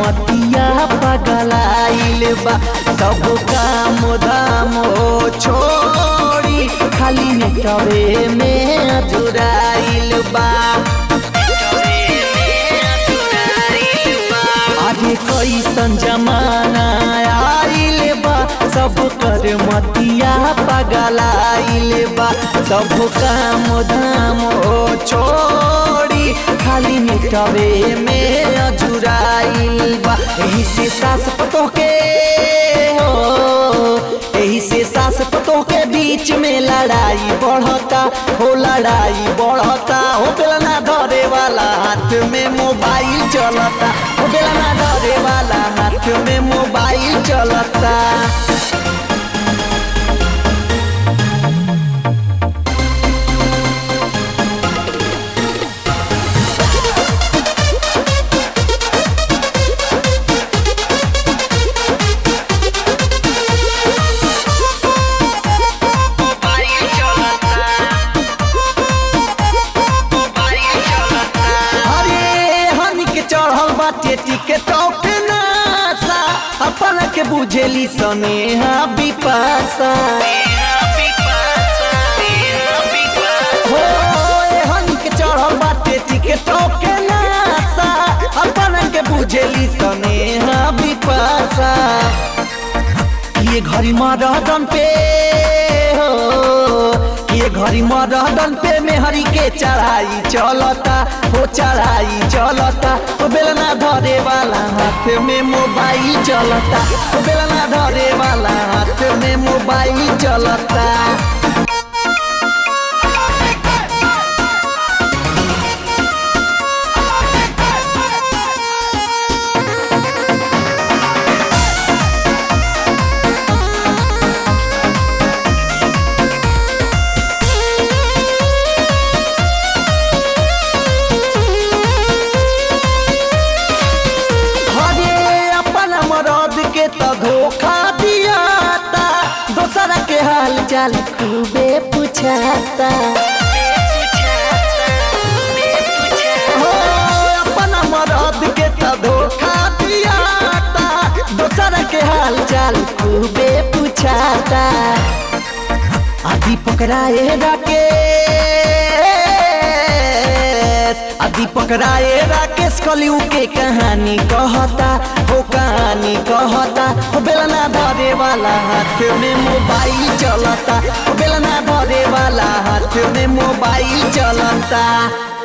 मतिया पगलाइल बा। सब काम धाम छोड़ी खाली नेटवे में अजुराइल बा। आगे कैसन जमाना आइल बा, सब कर मतिया पगलाइल बा। सब काम धाम छोड़ी खाली नेटवे में अजुराइल बा। एही से सास पतोह के एही से सास पतोह के बीच में लड़ाई बढ़ता हो, लड़ाई बढ़ता हो। बेलना धरे वाला हाथ में मोबाइल चलता हो, बेलना धरे वाला हाथ में मोबाइल चलता। टिकटॉक नासा अपन के बुझेली सनेहा बिपाशा हो। हन के चढ़ल बाटे टिकटॉक नासा अपन के बुझेली सनेहा बिपाशा। ये घड़ी मरदन पे हो, ये घड़ी मरदन पे मेहरी के चढ़ाई चलता हो, चढ़ाई चलता हो। बेलना धरे वाला हाथ में मोबाइल चलता हो, बेलना धरे वाला हाथ में मोबाइल चलता। तो धोखा दियाता, दोसरा के हाल चाल खूबे पूछाता हो। अपना मरद के तो धोखा दियाता, दोसरा के हाल चाल खूबे पूछाता। आदि पकड़ाए राकेश कलियू के कहानी कहता हो, कहानी कहता हो। बेलना धरे वाला हाथ में मोबाइल चलता हो, बेलना धरे वाला हाथ में मोबाइल चलता।